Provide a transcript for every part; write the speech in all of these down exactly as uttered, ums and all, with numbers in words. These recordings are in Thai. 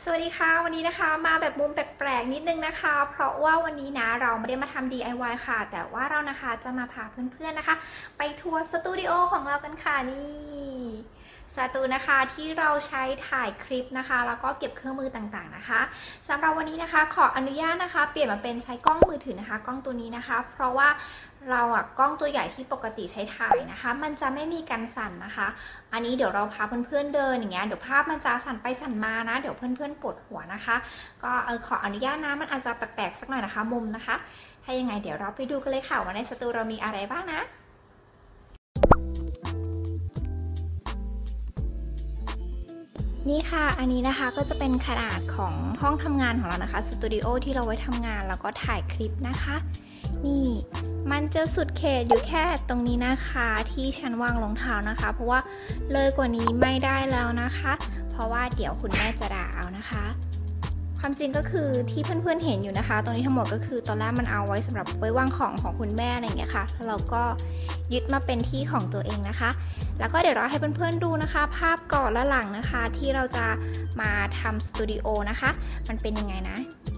สวัสดีค่ะวันนี้นะคะมาแบบมุมแปลกๆนิดนึงนะคะเพราะว่าวันนี้นะเราไม่ได้มาทำ ดี ไอ วาย ค่ะแต่ว่าเรานะคะจะมาพาเพื่อนๆนะคะไปทัวร์สตูดิโอของเรากันค่ะนี่สตูนะคะที่เราใช้ถ่ายคลิปนะคะแล้วก็เก็บเครื่องมือต่างๆนะคะสำหรับวันนี้นะคะขออนุญาตนะคะเปลี่ยนมาเป็นใช้กล้องมือถือนะคะกล้องตัวนี้นะคะเพราะว่าเราอะกล้องตัวใหญ่ที่ปกติใช้ถ่ายนะคะมันจะไม่มีกันสั่นนะคะอันนี้เดี๋ยวเราพาเพื่อนๆเดินอย่างเงี้ยเดี๋ยวภาพมันจะสั่นไปสั่นมานะเดี๋ยวเพื่อนๆปวดหัวนะคะก็เออขออนุญาตนะมันอาจจะแปลกๆสักหน่อยนะคะมุมนะคะถ้ายังไงเดี๋ยวเราไปดูกันเลยค่ะว่าในสตูเรามีอะไรบ้างนะนี่ค่ะอันนี้นะคะก็จะเป็นขนาดของห้องทำงานของเรานะคะสตูดิโอที่เราไว้ทำงานแล้วก็ถ่ายคลิปนะคะนี่มันจะสุดเขตอยู่แค่ตรงนี้นะคะที่ชั้นวางรองเท้านะคะเพราะว่าเลยกว่านี้ไม่ได้แล้วนะคะเพราะว่าเดี๋ยวคุณแม่จะด่าเอานะคะความจริงก็คือที่เพื่อนๆเห็นอยู่นะคะตรงนี้ทั้งหมดก็คือตอนแรกมันเอาไว้สำหรับไว้วางของของคุณแม่อะไรอย่างเงี้ยค่ะแล้วเราก็ยึดมาเป็นที่ของตัวเองนะคะแล้วก็เดี๋ยวเราให้เพื่อนๆดูนะคะภาพก่อนและหลังนะคะที่เราจะมาทำสตูดิโอนะคะมันเป็นยังไงนะ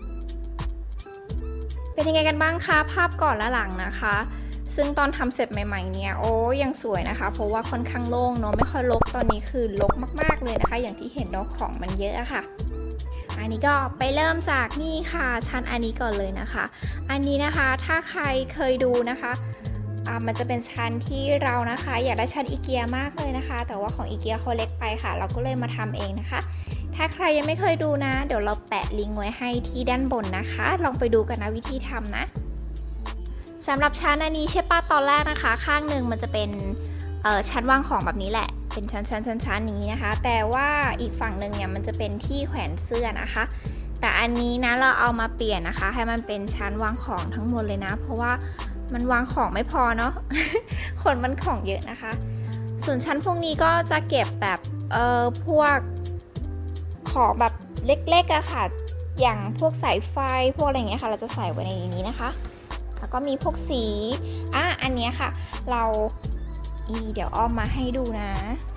เป็นยังไงกันบ้างคะภาพก่อนและหลังนะคะซึ่งตอนทำเสร็จใหม่ๆเนี่ยโอ้ยังสวยนะคะเพราะว่าค่อนข้างโล่งเนาะไม่ค่อยรกตอนนี้คือรกมากๆเลยนะคะอย่างที่เห็นเนาะของมันเยอะอะค่ะอันนี้ก็ไปเริ่มจากนี่ค่ะชั้นอันนี้ก่อนเลยนะคะอันนี้นะคะถ้าใครเคยดูนะคะอ่ามันจะเป็นชั้นที่เรานะคะอยากได้ชั้นอีเกียมากเลยนะคะแต่ว่าของอีเกียเขาเล็กไปค่ะเราก็เลยมาทำเองนะคะถ้าใครยังไม่เคยดูนะเดี๋ยวเราแปะลิงก์ไว้ให้ที่ด้านบนนะคะลองไปดูกันนะวิธีทำนะสำหรับชั้นอันนี้ใช่ป่ะตอนแรกนะคะข้างหนึ่งมันจะเป็นชั้นวางของแบบนี้แหละเป็นชั้นชั้นชั้นชั้นอย่างนี้นะคะแต่ว่าอีกฝั่งหนึ่งเนี่ยมันจะเป็นที่แขวนเสื้อนะคะแต่อันนี้นะเราเอามาเปลี่ยนนะคะให้มันเป็นชั้นวางของทั้งหมดเลยนะเพราะว่ามันวางของไม่พอเนาะ คนมันของเยอะนะคะส่วนชั้นพวกนี้ก็จะเก็บแบบเอ่อพวกของแบบเล็กๆอะค่ะอย่างพวกสายไฟพวกอะไรอย่างเงี้ยค่ะเราจะใส่ไว้ในนี้นะคะแล้วก็มีพวกสีอ่ะอันนี้ค่ะเราอีเดี๋ยวอ้อมมาให้ดูนะ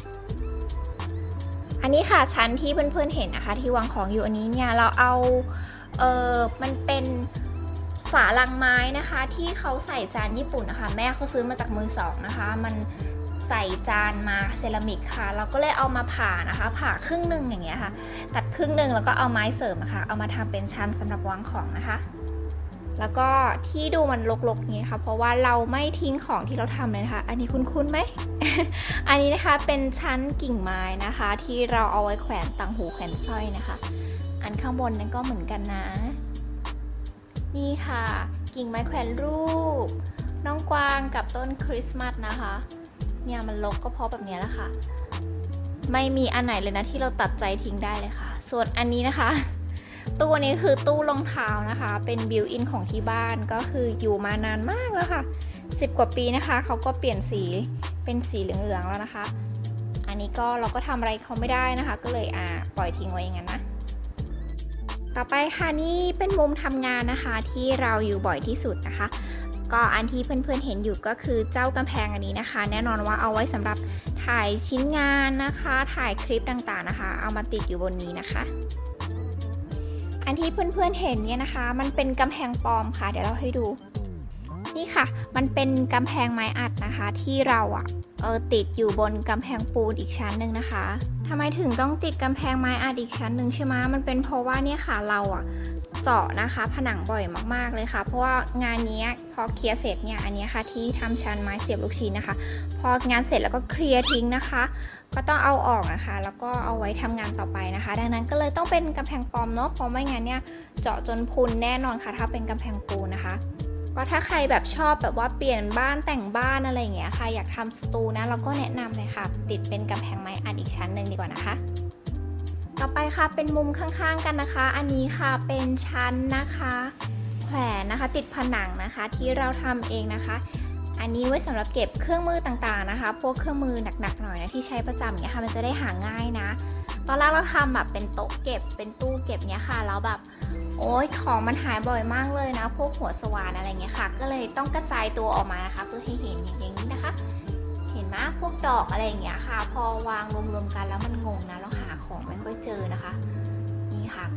อันนี้ค่ะชั้นที่เพื่อนๆเห็นนะคะที่วางของอยู่อันนี้เนี่ยเราเอาเออมันเป็นฝาลังไม้นะคะที่เขาใส่จานญี่ปุ่นนะคะแม่เขาซื้อมาจากมือสองนะคะมันใส่จานมาเซรามิกค่ะเราก็เลยเอามาผ่านะคะผ่าครึ่งหนึ่งอย่างเงี้ยค่ะตัดครึ่งหนึ่งแล้วก็เอาไม้เสริมนะคะเอามาทำเป็นชั้นสำหรับวางของนะคะแล้วก็ที่ดูมันรกๆนี้ค่ะเพราะว่าเราไม่ทิ้งของที่เราทำเลยนะคะอันนี้คุ้นๆไหม อันนี้นะคะเป็นชั้นกิ่งไม้นะคะที่เราเอาไว้แขวนต่างหูแขวนสร้อยนะคะอันข้างบนนั้นก็เหมือนกันนะนี่ค่ะกิ่งไม้แขวนรูปน้องกวางกับต้นคริสต์มาสนะคะเนี่ยมันรกก็เพราะแบบนี้แหละค่ะไม่มีอันไหนเลยนะที่เราตัดใจทิ้งได้เลยค่ะส่วนอันนี้นะคะตู้นี้คือตู้รองเท้านะคะเป็นบิวอินของที่บ้านก็คืออยู่มานานมากแล้วค่ะสิบกว่าปีนะคะเขาก็เปลี่ยนสีเป็นสีเหลืองๆแล้วนะคะอันนี้ก็เราก็ทำอะไรเขาไม่ได้นะคะก็เลยอ่าปล่อยทิ้งไว้อย่างนั้นนะต่อไปค่ะนี่เป็นมุมทำงานนะคะที่เราอยู่บ่อยที่สุดนะคะก็อันที่เพื่อนๆเห็นอยู่ก็คือเจ้ากำแพงอันนี้นะคะแน่นอนว่าเอาไว้สำหรับถ่ายชิ้นงานนะคะถ่ายคลิปต่างๆนะคะเอามาติดอยู่บนนี้นะคะอันที่เพื่อนๆเห็นเนี่ยนะคะมันเป็นกำแพงปลอมค่ะเดี๋ยวเราให้ดูนี่ค่ะมันเป็นกำแพงไม้อัดนะคะที่เราอ่ะเออติดอยู่บนกำแพงปูนอีกชั้นหนึ่งนะคะทำไมถึงต้องติดกำแพงไม้อัดอีกชั้นหนึ่งใช่ไหมมันเป็นเพราะว่าเนี่ยค่ะเราอ่ะเจาะนะคะผนังบ่อยมากๆเลยค่ะเพราะว่างานนี้พอเคลียร์เสร็จเนี่ยอันนี้ค่ะที่ทำชั้นไม้เสียบลูกชิ้นนะคะพองานเสร็จแล้วก็เคลียร์ทิ้งนะคะก็ต้องเอาออกนะคะแล้วก็เอาไว้ทำงานต่อไปนะคะดังนั้นก็เลยต้องเป็นกำแพงปลอมเนาะเพราะไม่งั้นเนี่ยเจาะจนพุนแน่นอนค่ะถ้าเป็นกำแพงปูนนะคะก็ถ้าใครแบบชอบแบบว่าเปลี่ยนบ้านแต่งบ้านอะไรอย่างเงี้ยค่ะอยากทำสตูนะเราก็แนะนำเลยค่ะติดเป็นกำแพงไม้อัดอีกชั้นหนึ่งดีกว่านะคะต่อไปค่ะเป็นมุมข้างๆกันนะคะอันนี้ค่ะเป็นชั้นนะคะแขวนนะคะติดผนังนะคะที่เราทำเองนะคะอันนี้ไว้สำหรับเก็บเครื่องมือต่างๆนะคะพวกเครื่องมือหนักๆหน่อยนะที่ใช้ประจำเนี่ยค่ะมันจะได้หาง่ายนะตอนแรกเราทำแบบเป็นโต๊ะเก็บเป็นตู้เก็บเนี่ยค่ะแล้วแบบโอ้ยของมันหายบ่อยมากเลยนะพวกหัวสว่านอะไรเงี้ยค่ะก็เลยต้องกระจายตัวออกมานะคะเพื่อให้เห็นอย่างนี้นะคะเห็นไหมพวกดอกอะไรอย่างเงี้ยค่ะพอวางรวมๆกันแล้วมันงงนะเราหาของไม่ค่อยเจอนะคะนี่ค่ะ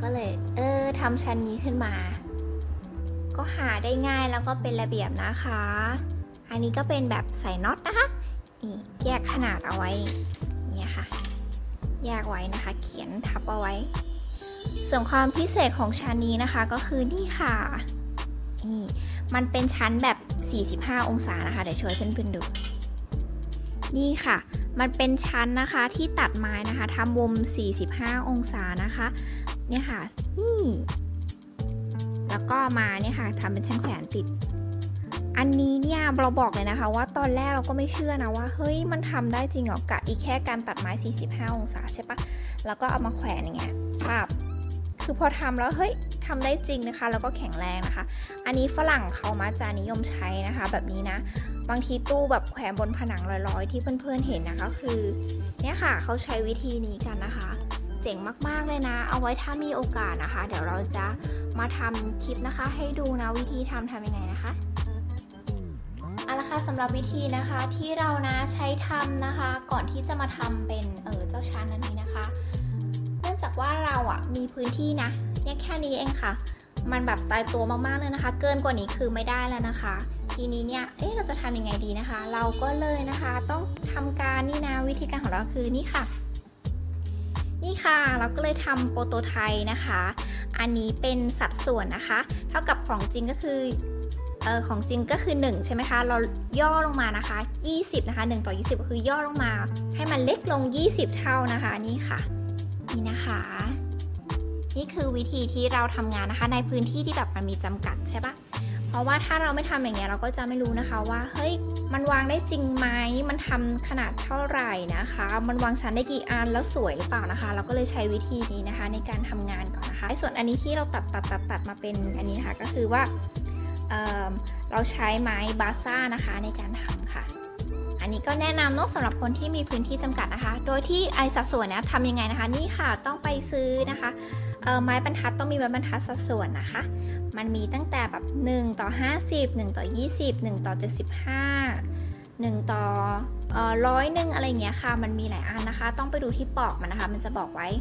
ก็เลยเออทำชั้นนี้ขึ้นมาก็หาได้ง่ายแล้วก็เป็นระเบียบนะคะอันนี้ก็เป็นแบบใส่น็อตนะคะนี่แยกขนาดเอาไว้เนี่ยค่ะแยกไว้นะคะเขียนทับเอาไว้ส่วนความพิเศษของชั้นนี้นะคะก็คือนี่ค่ะนี่มันเป็นชั้นแบบสี่สิบห้าองศานะคะเดี๋ยวช่วยเพื่อนๆดูนี่ค่ะมันเป็นชั้นนะคะที่ตัดไม้นะคะทำมุมสี่สิบห้าองศานะคะเนี่ยค่ะนี่แล้วก็มาเนี่ยค่ะทำเป็นชั้นแขวนติดอันนี้เนี่ยเราบอกเลยนะคะว่าตอนแรกเราก็ไม่เชื่อนะว่าเฮ้ยมันทำได้จริงเหรอกะอีกแค่การตัดไม้สี่สิบห้าองศาใช่ปะแล้วก็เอามาแขวนอย่างเงี้ยภาพคือพอทำแล้วเฮ้ยทำได้จริงนะคะแล้วก็แข็งแรงนะคะอันนี้ฝรั่งเขามาจะนิยมใช้นะคะแบบนี้นะบางทีตู้แบบแขวนบนผนังลอยๆที่เพื่อนๆเห็นนะคะคือเนี่ยค่ะเขาใช้วิธีนี้กันนะคะเจ๋งมากๆเลยนะเอาไว้ถ้ามีโอกาสนะคะเดี๋ยวเราจะมาทำคลิปนะคะให้ดูนะวิธีทำทำยังไงนะคะเอาละค่ะสำหรับวิธีนะคะที่เรานะใช้ทำนะคะก่อนที่จะมาทำเป็นเออเจ้าชั้นอันนี้นะคะเนื่องจากว่าเราอ่ะมีพื้นที่นะเนี่ยแค่นี้เองค่ะมันแบบตายตัวมากๆเลยนะคะเกินกว่านี้คือไม่ได้แล้วนะคะทีนี้เนี่ยเอ๊ะเราจะทำยังไงดีนะคะเราก็เลยนะคะต้องทำการนี่นะวิธีการของเราคือนี่ค่ะนี่ค่ะเราก็เลยทำโปรโตไทป์นะคะอันนี้เป็นสัดส่วนนะคะเท่ากับของจริงก็คือเออของจริงก็คือหนึ่งใช่ไหมคะเราย่อลงมานะคะยี่สิบนะคะหนึ่งต่อยี่สิบก็คือย่อลงมาให้มันเล็กลงยี่สิบเท่านะคะนี่ค่ะนี่นะคะนี่คือวิธีที่เราทำงานนะคะในพื้นที่ที่แบบมันมีจำกัดใช่ปะเพราะว่าถ้าเราไม่ทำอย่างเงี้ยเราก็จะไม่รู้นะคะว่าเฮ้ยมันวางได้จริงไหมมันทำขนาดเท่าไหร่นะคะมันวางชั้นได้กี่อันแล้วสวยหรือเปล่านะคะเราก็เลยใช้วิธีนี้นะคะในการทำงานก่อนนะคะส่วนอันนี้ที่เราตัดตัดตัดตัดมาเป็นอันนี้นะคะก็คือว่า เ, เราใช้ไม้บาซ่านะคะในการทำค่ะอันนี้ก็แนะนำเนาะสำหรับคนที่มีพื้นที่จำกัดนะคะโดยที่ไอสัดส่วนเนี่ยทำยังไงนะคะนี่ค่ะต้องไปซื้อนะคะไม้บรรทัดต้องมีไม้บรรทัดสัดส่วนนะคะมันมีตั้งแต่แบบหนึ่งต่อห้าสิบ หนึ่งต่อยี่สิบ หนึ่งต่อเจ็ดสิบห้า หนึ่งต่อเอ่อร้อยหนึ่งอะไรเงี้ยค่ะมันมีหลายอันนะคะต้องไปดูที่ปอกมันนะคะมันจะบอกไว้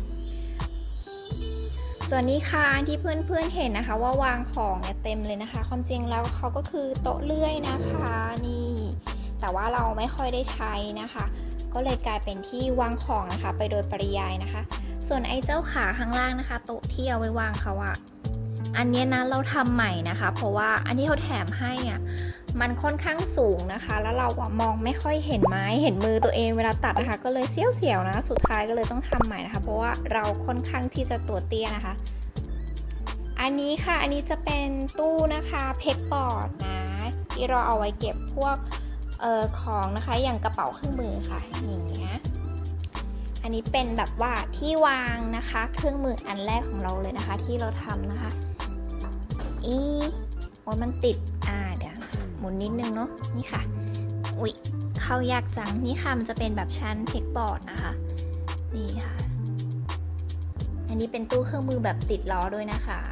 ส่วนนี้ค่ะที่เพื่อนๆเห็นนะคะว่าวางของเนี่ยเต็มเลยนะคะความจริงแล้วเขาก็คือโต๊ะเลื่อยนะคะนี่แต่ว่าเราไม่ค่อยได้ใช้นะคะก็เลยกลายเป็นที่วางของนะคะไปโดยปริยายนะคะส่วนไอ้เจ้าขาข้างล่างนะคะโต๊ะที่เอาไว้วางเขาอะอันนี้นะเราทำใหม่นะคะเพราะว่าอันที่เขาแถมให้อ่ะมันค่อนข้างสูงนะคะแล้วเราอะมองไม่ค่อยเห็นไม้เห็นมือตัวเองเวลาตัดนะคะก็เลยเสี้ยวๆนะสุดท้ายก็เลยต้องทำใหม่นะคะเพราะว่าเราค่อนข้างที่จะตัวเตี้ยนะคะอันนี้ค่ะอันนี้จะเป็นตู้นะคะเพกบอร์ดนะที่เราเอาไว้เก็บพวกเอ่อของนะคะอย่างกระเป๋าเครื่องมือค่ะอย่างเงี้ยอันนี้เป็นแบบว่าที่วางนะคะเครื่องมืออันแรกของเราเลยนะคะที่เราทำนะคะอีโอ้ยมันติดอ่าเดี๋ยวหมุนนิดนึงเนาะนี่ค่ะอุ๊ยเข้ายากจังนี่ค่ะมันจะเป็นแบบชั้นเพกบอร์ดนะคะนี่ค่ะอันนี้เป็นตู้เครื่องมือแบบติดล้อด้วยนะคะ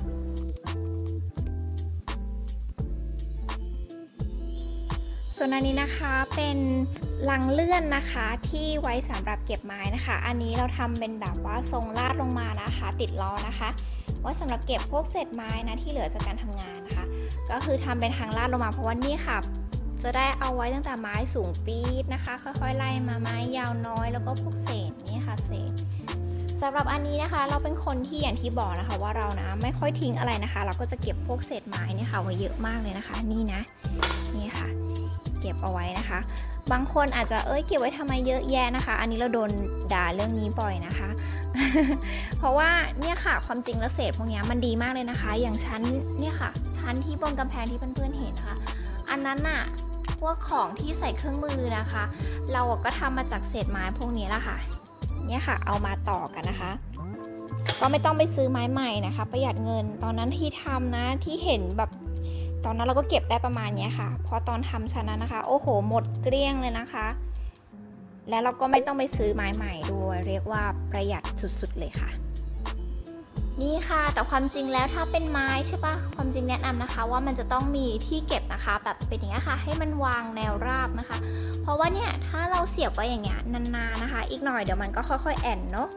ส่วนอันนี้นะคะเป็นลังเลื่อนนะคะที่ไว้สำหรับเก็บไม้นะคะอันนี้เราทำเป็นแบบว่าทรงลาดลงมานะคะติดล้อนะคะไว้สำหรับเก็บพวกเศษไม้นะที่เหลือจากการทำงานนะคะก็คือทำเป็นทางลาดลงมาเพราะว่านี่ค่ะจะได้เอาไว้ตั้งแต่ไม้สูงปี๊ดนะคะค่อยๆไล่มาไม้ยาวน้อยแล้วก็พวกเศษนี่ค่ะเศษสำหรับอันนี้นะคะเราเป็นคนที่อย่างที่บอกนะคะว่าเรานะไม่ค่อยทิ้งอะไรนะคะเราก็จะเก็บพวกเศษไม้เนี่ยค่ะไว้เยอะมากเลยนะคะนี่นะนี่ค่ะเก็บเอาไว้นะคะบางคนอาจจะเอ้ยเก็บไว้ทำไมเยอะแยะนะคะอันนี้เราโดนด่าเรื่องนี้บ่อยนะคะ เพราะว่าเนี่ยค่ะความจริงแล้วเศษพวกนี้มันดีมากเลยนะคะอย่างชั้นเนี่ยค่ะชั้นที่บนกำแพงที่เพื่อนๆเห็นนะคะอันนั้นน่ะพวกของที่ใส่เครื่องมือนะคะเราก็ทำมาจากเศษไม้พวกนี้แหละค่ะเนี่ยค่ะเอามาต่อกันนะคะก็ไม่ต้องไปซื้อไม้ใหม่นะคะประหยัดเงินตอนนั้นที่ทำนะที่เห็นแบบตอนนั้นเราก็เก็บได้ประมาณนี้ค่ะพอตอนทำชั้นนั้นนะคะโอ้โหหมดเกลี้ยงเลยนะคะแล้วเราก็ไม่ต้องไปซื้อไม้ใหม่ด้วยเรียกว่าประหยัดสุดๆเลยค่ะนี่ค่ะแต่ความจริงแล้วถ้าเป็นไม้ใช่ปะความจริงแนะนำนะคะว่ามันจะต้องมีที่เก็บนะคะแบบเป็นอย่างนี้ค่ะให้มันวางแนวราบนะคะเพราะว่าเนี่ยถ้าเราเสียบไว้อย่างเงี้ยนานๆนะคะอีกหน่อยเดี๋ยวมันก็ค่อยๆแอนเนาะไ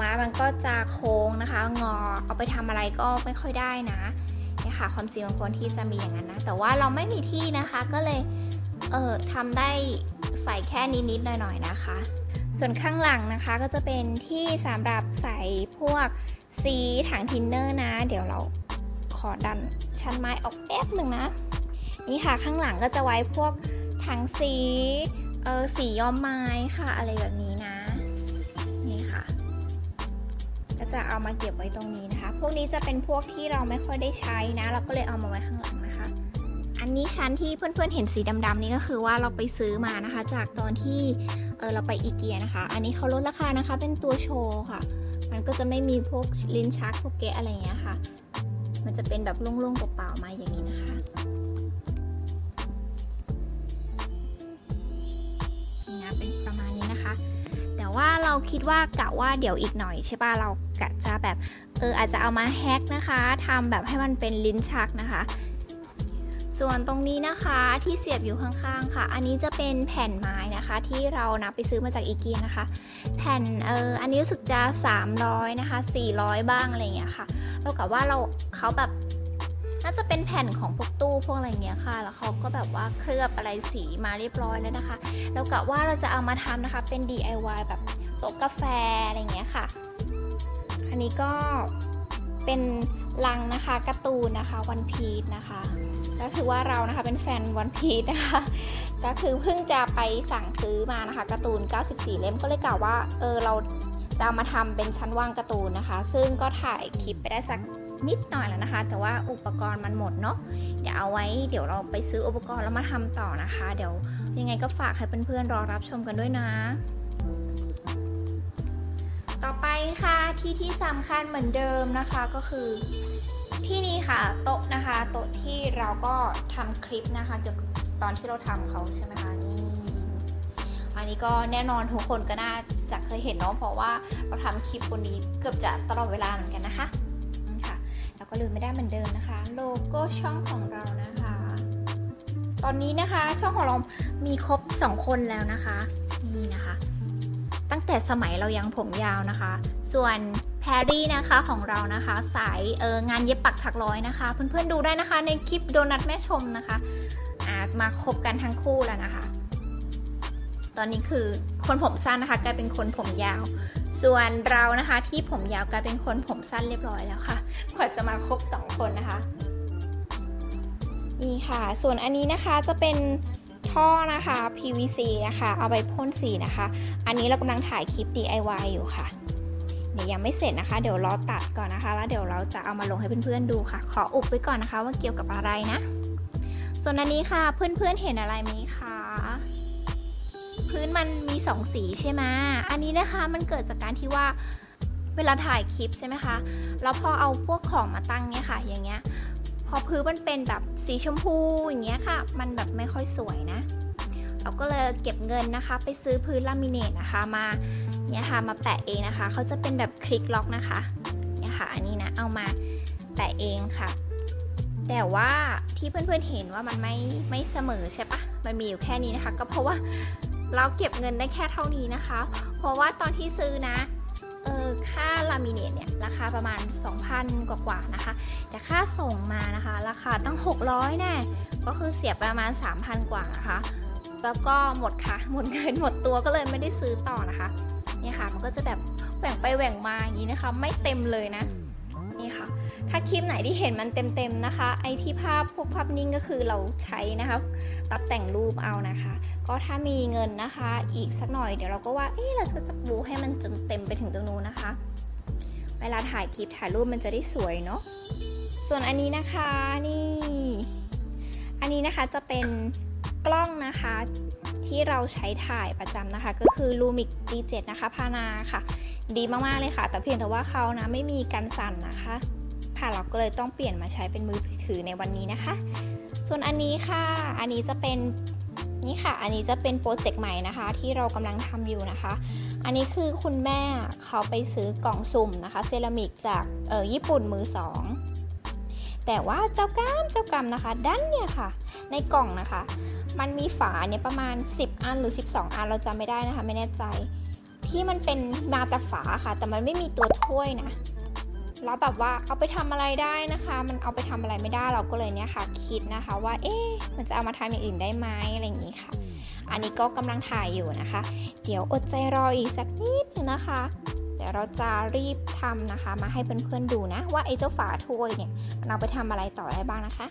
ไม้มันก็จะโค้งนะคะงอเอาไปทำอะไรก็ไม่ค่อยได้นะเนี่ยค่ะความจริงมันควรที่จะมีอย่างนั้นนะแต่ว่าเราไม่มีที่นะคะก็เลยเออทำได้ใส่แค่นิดๆหน่อยๆนะคะส่วนข้างหลังนะคะก็จะเป็นที่สำหรับใส่พวกสีถังทินเนอร์นะเดี๋ยวเราขอดันชั้นไม้ออกแป๊บหนึ่งนะนี่ค่ะข้างหลังก็จะไว้พวกถังสีเออสีย้อมไม้ค่ะอะไรแบบนี้นะนี่ค่ะก็จะเอามาเก็บไว้ตรงนี้นะคะพวกนี้จะเป็นพวกที่เราไม่ค่อยได้ใช้นะเราก็เลยเอามาไว้ข้างหลังนะคะอันนี้ชั้นที่เพื่อนๆเห็นสีดำๆนี่ก็คือว่าเราไปซื้อมานะคะจากตอนที่เออเราไปอีเกียนะคะอันนี้เขาลดราคานะคะเป็นตัวโชว์ค่ะมันก็จะไม่มีพวกลิ้นชักพวกเกะอะไรอย่างเงี้ยค่ะมันจะเป็นแบบโล่งๆเปล่าๆมาอย่างนี้นะคะนี่นะเป็นประมาณนี้นะคะแต่ว่าเราคิดว่ากะว่าเดี๋ยวอีกหน่อยใช่ป่ะเรากะจะแบบเอออาจจะเอามาแฮกนะคะทำแบบให้มันเป็นลิ้นชักนะคะส่วนตรงนี้นะคะที่เสียบอยู่ข้างๆค่ะอันนี้จะเป็นแผ่นไม้นะคะที่เรานะไปซื้อมาจากอีเกียนะคะแผ่นเอออันนี้รู้สึกจะสามร้อยนะคะสี่ร้อยบ้างอะไรอย่างเงี้ยค่ะเรากะว่าเราเขาแบบน่าจะเป็นแผ่นของพวกตู้พวกอะไรเงี้ยค่ะแล้วเขาก็แบบว่าเคลือบอะไรสีมาเรียบร้อยแล้วนะคะแล้วกะว่าเราจะเอามาทำนะคะเป็น ดี ไอ วาย แบบโต๊ะกาแฟอะไรเงี้ยค่ะอันนี้ก็เป็นลังนะคะการ์ตูนนะคะวันพีซนะคะก็คือว่าเรานะคะเป็นแฟนวันพีซนะคะก็คือเพิ่งจะไปสั่งซื้อมานะคะการ์ตูนเก้าสิบสี่เล่มก็เลยกล่าวว่าเออเราจะมาทำเป็นชั้นวางการ์ตูนนะคะซึ่งก็ถ่ายคลิปไปได้สักนิดหน่อยแล้วนะคะแต่ว่าอุปกรณ์มันหมดเนาะเดี๋ยวเอาไว้เดี๋ยวเราไปซื้ออุปกรณ์แล้วมาทำต่อนะคะเดี๋ยวยังไงก็ฝากให้เพื่อนๆรอรับชมกันด้วยนะต่อไปค่ะที่ที่สำคัญเหมือนเดิมนะคะก็คือที่นี่ค่ะโต๊ะนะคะโต๊ะที่เราก็ทำคลิปนะคะเกี่ยวกับตอนที่เราทำเขาใช่ไหมคะนี่อันนี้ก็แน่นอนทุกคนก็น่าจะเคยเห็นเนาะเพราะว่าเราทำคลิปบนนี้เกือบจะตลอดเวลาเหมือนกันนะคะนี่ค่ะแล้วก็ลืมไม่ได้เหมือนเดิมนะคะโลโก้ช่องของเรานะคะตอนนี้นะคะช่องของเรามีครบสองคนแล้วนะคะนี่นะคะตั้งแต่สมัยเรายังผมยาวนะคะส่วนแพรรี่นะคะของเรานะคะสายเอองานเย็บปักถักร้อยนะคะเพื่อนๆดูได้นะคะในคลิปโดนัทแม่ชมนะคะอ่ามาคบกันทั้งคู่แล้วนะคะตอนนี้คือคนผมสั้นนะคะกลายเป็นคนผมยาวส่วนเรานะคะที่ผมยาวกลายเป็นคนผมสั้นเรียบร้อยแล้วค่ะกว่าจะมาครบสองคนนะคะนี่ค่ะส่วนอันนี้นะคะจะเป็นท่อนะคะ พี วี ซี นะคะเอาไปพ่นสีนะคะอันนี้เรากำลังถ่ายคลิป ดี ไอ วาย อยู่ค่ะเดี๋ยวยังไม่เสร็จนะคะเดี๋ยวรอตัดก่อนนะคะแล้วเดี๋ยวเราจะเอามาลงให้เพื่อนๆดูค่ะขออุบไว้ก่อนนะคะว่าเกี่ยวกับอะไรนะส่วนอันนี้ค่ะเพื่อนๆเห็นอะไรไหมคะพื้นมันมีสองสีใช่ไหมอันนี้นะคะมันเกิดจากการที่ว่าเวลาถ่ายคลิปใช่ไหมคะแล้วพอเอาพวกของมาตั้งเนี่ยค่ะอย่างเงี้ยพอพื้นมันเป็นแบบสีชมพูอย่างเงี้ยค่ะมันแบบไม่ค่อยสวยนะเราก็เลยเก็บเงินนะคะไปซื้อพื้นลามิเนตนะคะมาเนี่ยค่ะมาแปะเองนะคะเขาจะเป็นแบบคลิกล็อกนะคะเนี่ยค่ะอันนี้นะเอามาแปะเองค่ะแต่ว่าที่เพื่อนๆเห็นว่ามันไม่ไม่เสมอใช่ปะมันมีอยู่แค่นี้นะคะก็เพราะว่าเราเก็บเงินได้แค่เท่านี้นะคะเพราะว่าตอนที่ซื้อนะเออค่าลามิเนตเนี่ยราคาประมาณ สองพัน กว่าๆนะคะแต่ค่าส่งมานะคะราคาตั้งหกร้อยแน่ก็คือเสียประมาณ สามพัน กว่านะคะแล้วก็หมดค่ะหมดเงินหมดตัวก็เลยไม่ได้ซื้อต่อนะคะนี่ค่ะมันก็จะแบบแหว่งไปแหว่งมาอย่างนี้นะคะไม่เต็มเลยนะนี่ค่ะถ้าคลิปไหนที่เห็นมันเต็มๆนะคะไอที่ภาพพวกภาพนิ่งก็คือเราใช้นะคะตัดแต่งรูปเอานะคะก็ถ้ามีเงินนะคะอีกสักหน่อยเดี๋ยวเราก็ว่าเอ๊ะเราจะบูให้มันจนเต็มไปถึงตรงนู้นนะคะเวลาถ่ายคลิปถ่ายรูปมันจะได้สวยเนาะส่วนอันนี้นะคะนี่อันนี้นะคะจะเป็นกล้องนะคะที่เราใช้ถ่ายประจำนะคะก็คือ Lumix จี เจ็ด นะคะพานาค่ะดีมากๆเลยค่ะแต่เพียงแต่ว่าเขานะไม่มีกันสั่นนะคะค่ะเราก็เลยต้องเปลี่ยนมาใช้เป็นมือถือในวันนี้นะคะส่วนอันนี้ค่ะอันนี้จะเป็นนี่ค่ะอันนี้จะเป็นโปรเจกต์ใหม่นะคะที่เรากำลังทำอยู่นะคะอันนี้คือคุณแม่เขาไปซื้อกล่องสุ่มนะคะเซรามิกจากเออญี่ปุ่นมือสองแต่ว่าเจ้ากรรมเจ้ากรรมนะคะด้านเนี่ยค่ะในกล่องนะคะมันมีฝาเนี่ยประมาณสิบอันหรือสิบสองอันเราจำไม่ได้นะคะไม่แน่ใจทที่มันเป็นมาแต่ฝาค่ะแต่มันไม่มีตัวถ้วยนะแล้วแบบว่าเอาไปทำอะไรได้นะคะมันเอาไปทำอะไรไม่ได้เราก็เลยเนี่ยค่ะคิดนะคะว่าเอ๊ะมันจะเอามาทำอย่างอื่นได้ไหมอะไรอย่างนี้ค่ะอันนี้ก็กำลังถ่ายอยู่นะคะเดี๋ยวอดใจรออีกสักนิดนึงนะคะเดี๋ยวเราจะรีบทำนะคะมาให้เพื่อนๆดูนะว่าไอ้เจ้าฝาถ้วยเนี่ยมันเอาไปทำอะไรต่อได้บ้างนะคะ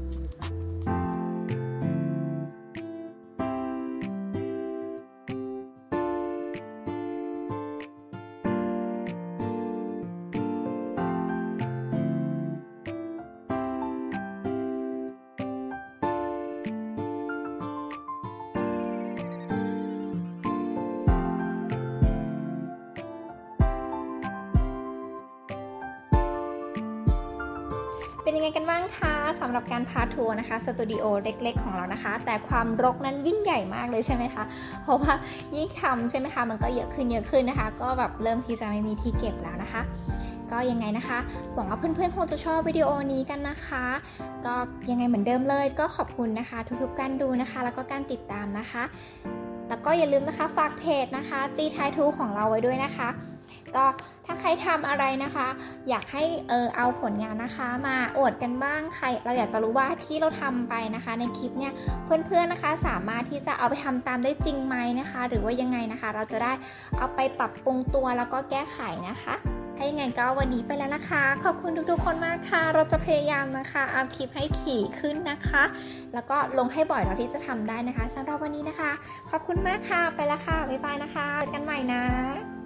เป็นยังไงกันบ้างคะสำหรับการพาทัวร์นะคะสตูดิโอเล็กๆของเรานะคะแต่ความรกนั้นยิ่งใหญ่มากเลยใช่ไหมคะเพราะว่ายิ่งทำใช่ไหมคะมันก็เยอะขึ้นเยอะขึ้นนะคะก็แบบเริ่มที่จะไม่มีที่เก็บแล้วนะคะก็ยังไงนะคะหวังว่าเพื่อนๆคงจะชอบวิดีโอนี้กันนะคะก็ยังไงเหมือนเดิมเลยก็ขอบคุณนะคะทุกๆการดูนะคะแล้วก็การติดตามนะคะแล้วก็อย่าลืมนะคะฝากเพจนะคะ G Thai Tool ของเราไว้ด้วยนะคะก็ถ้าใครทำอะไรนะคะอยากให้เออเอาผลงานนะคะมาอวดกันบ้างใครเราอยากจะรู้ว่าที่เราทำไปนะคะในคลิปเนี่ยเพื่อนๆนะคะสามารถที่จะเอาไปทำตามได้จริงไหมนะคะหรือว่ายังไงนะคะเราจะได้เอาไปปรับปรุงตัวแล้วก็แก้ไขนะคะถ้ายังไงก็วันนี้ไปแล้วนะคะขอบคุณทุกๆคนมากค่ะเราจะพยายามนะคะเอาคลิปให้ถี่ขึ้นนะคะแล้วก็ลงให้บ่อยเท่าที่จะทำได้นะคะสำหรับวันนี้นะคะขอบคุณมากค่ะไปแล้วค่ะบ๊ายบายนะคะเจอกันใหม่นะ